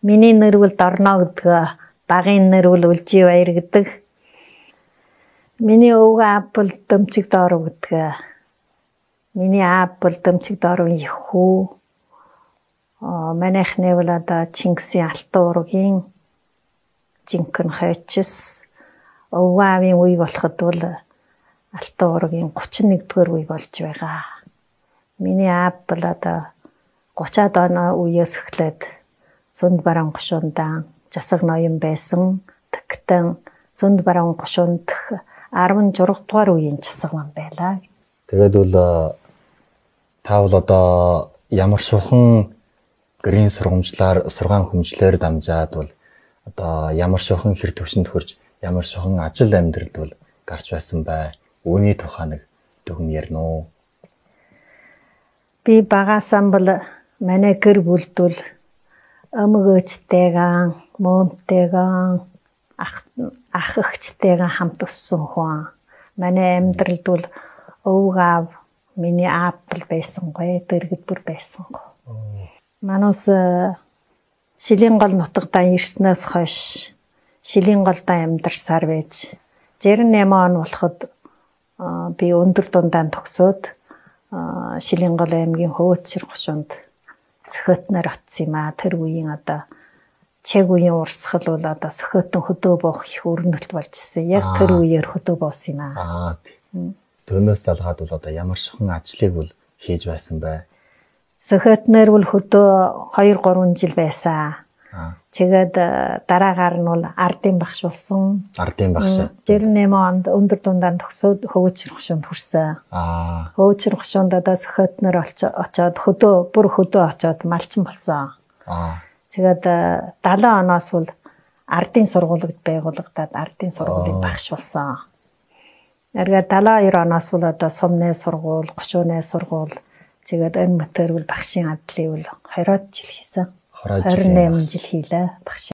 Миний нэр бол Дорно гэдэг. Багын нэр бол Үлжий Баяр гэдэг. Миний өвгөө аав бол Дөмчиг Дооров гэдэг. Миний аав бол Дөмчиг Дооровын их хүү. Манайхны бол одоо Чингисийн Алтан уургийн жинхэнэ хойчис. Өвгөө аавын үе болоход бол Алтан уургийн 31-р үе болж байгаа. Миний аав бол одоо 30-аад оны үеэс эхлээд Сүнд бараан гушуундан засаг ноён байсан. Тэгтэн Сүнд бараан гушуунд 16 дугаар үеийн засаг ном байлаа. Тэгээд бол та бол одоо ямар шухан гэрийн сургаан хүмжлэр дамжаад бол одоо ямар шухан хэр төвшөнд хүрч ямар шухан ажил амьдралд бол гарч байсан бай. Үүний тухай нэг дүгнэн ярина уу? Би багасаа бол манай гэр бүлдвэл өмгөөчтэйгэн, мөмтэйгэн, ах эгчтэйгэн хамт өссөн хүн. Манай амьдралд бол өвгөө миний аав байсангүй, дэргэд бүр байсангүй. Манус Шилийн гол нутагтаа ирснээс хойш Шилийн голдоо амьдарсаар байж 68 он болоход би өндөр дундаа төгсөөд Шилийн гол аймгийн Хөвөөчир гушуунд Сөхөтнөр очсон юм аа. Тэр үеийн одоо чиг үеийн урсгал бол одоо Сөхөтөн хөдөө буух их өрнөлт болж ирсэн. Яг тэр үеэр хөдөө буусан юм аа. Түүнээс залгаад бол одоо ямар шухан ажлыг бол хийж байсан бай. Сөхөтнөр бол хөдөө 2-3 жил байсан. Тэгээд дараагаар нь бол ардын багш болсон. Ардын багш. 68 онд өндөр дундаа төгсөөд Хөвөөчир гушуунд хүрсэн. Хөвөөчир гушуунд одоо Сөхөтнөр очоод бүр хөдөө очоод малчин болсон. Тэгээд 70 оноос бол ардын сургуулийг байгуулагдаад ардын сургуулийн багш болсон. Эргээд 72 оноос бол одоо сумны сургууль, гушууны сургууль тэгээд энэ мэтэр бол багшийн адлыг бол 20 жил хийсэн. 28 жил хийлээ багш.